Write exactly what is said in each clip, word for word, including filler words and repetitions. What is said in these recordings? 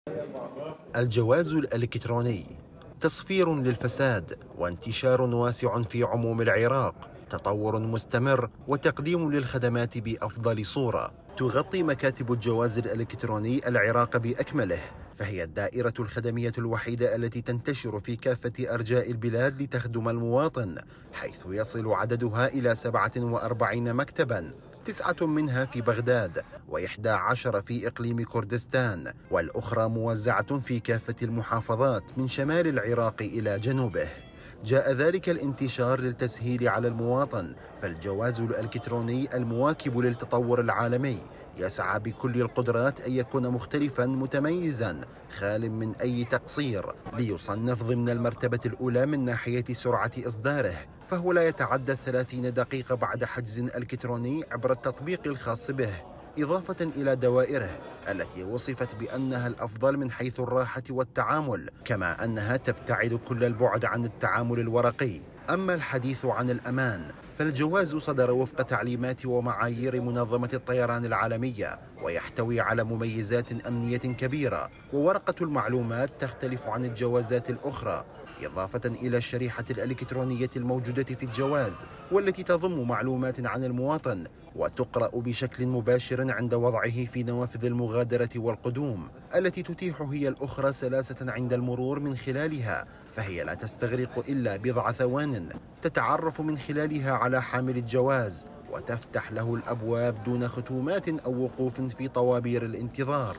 الجواز الإلكتروني تصفير للفساد وانتشار واسع في عموم العراق، تطور مستمر وتقديم للخدمات بأفضل صورة. تغطي مكاتب الجواز الإلكتروني العراق بأكمله، فهي الدائرة الخدمية الوحيدة التي تنتشر في كافة أرجاء البلاد لتخدم المواطن، حيث يصل عددها إلى سبعة وأربعين مكتباً، تسعة منها في بغداد وإحدى عشر في إقليم كردستان، والأخرى موزعة في كافة المحافظات من شمال العراق إلى جنوبه. جاء ذلك الانتشار للتسهيل على المواطن، فالجواز الإلكتروني المواكب للتطور العالمي يسعى بكل القدرات أن يكون مختلفا متميزا خال من أي تقصير، ليصنف ضمن المرتبة الأولى من ناحية سرعة إصداره، فهو لا يتعدى ثلاثين دقيقة بعد حجز إلكتروني عبر التطبيق الخاص به، إضافة إلى دوائره التي وصفت بأنها الأفضل من حيث الراحة والتعامل، كما أنها تبتعد كل البعد عن التعامل الورقي. أما الحديث عن الأمان، فالجواز صدر وفق تعليمات ومعايير منظمة الطيران العالمية، ويحتوي على مميزات أمنية كبيرة، وورقة المعلومات تختلف عن الجوازات الأخرى، إضافة إلى الشريحة الإلكترونية الموجودة في الجواز، والتي تضم معلومات عن المواطن وتقرأ بشكل مباشر عند وضعه في نوافذ المغادرة والقدوم، التي تتيح هي الأخرى سلاسة عند المرور من خلالها، فهي لا تستغرق إلا بضع ثوان تتعرف من خلالها على حامل الجواز وتفتح له الأبواب دون ختومات أو وقوف في طوابير الانتظار.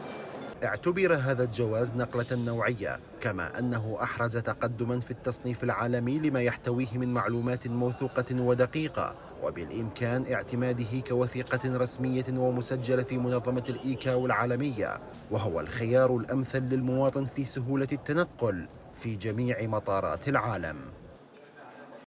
اعتبر هذا الجواز نقلة نوعية، كما أنه أحرز تقدما في التصنيف العالمي لما يحتويه من معلومات موثوقة ودقيقة، وبالإمكان اعتماده كوثيقة رسمية ومسجلة في منظمة الإيكاو العالمية، وهو الخيار الأمثل للمواطن في سهولة التنقل في جميع مطارات العالم.